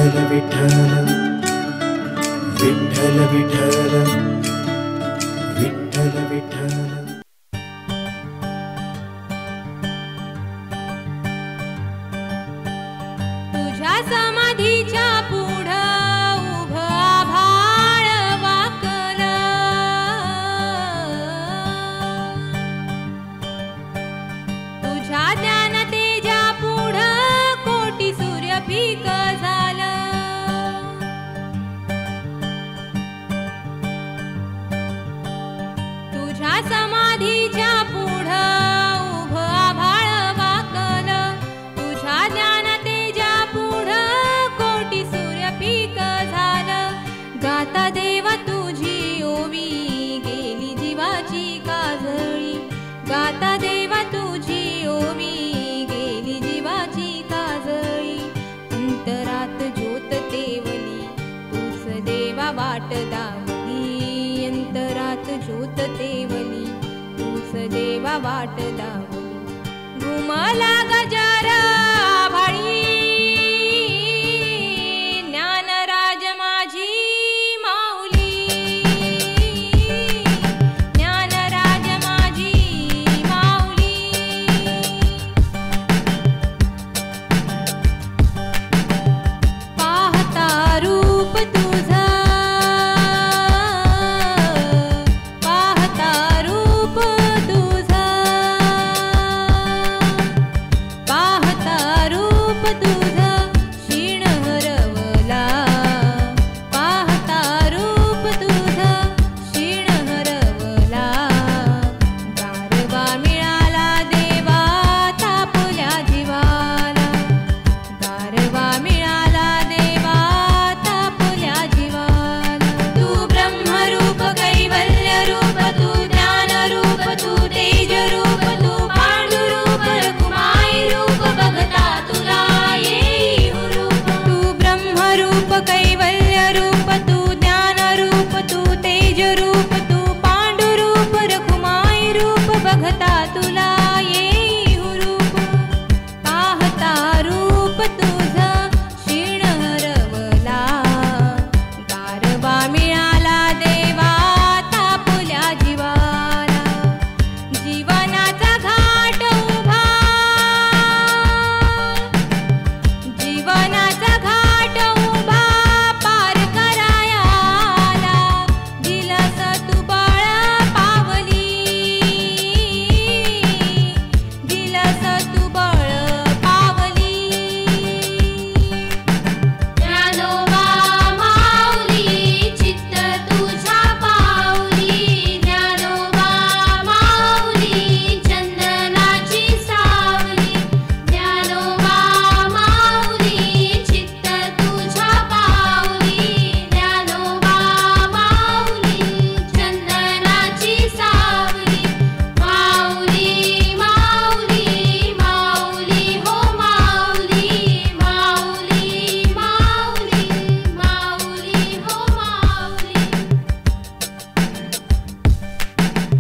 विठ्ठल विठ्ठल विठ्ठल विठ्ठल विठ्ठल। तुझ्या समाधीच्या पुढं उभं आभाळ वाकलं, तुझ्या ज्ञान तेजा पुढं कोटी सूर्य पीक झालं। तुझ्या समाधीच्या पुढं उभं आभाळ वाकलं, तुझ्या ज्ञान तेजा पुढं कोटी सूर्य पीक झालं। गाता देवा तुझी ओवी गेली जीवाची काजळी, गाता देवा तुझी ओवी गेली जीवाची काजळी। अंतरात ज्योत तेवली तूच देवा वाट दावली, अंतरात ज्योत तेवली तूच देवा वाट दावली। घुमला गजर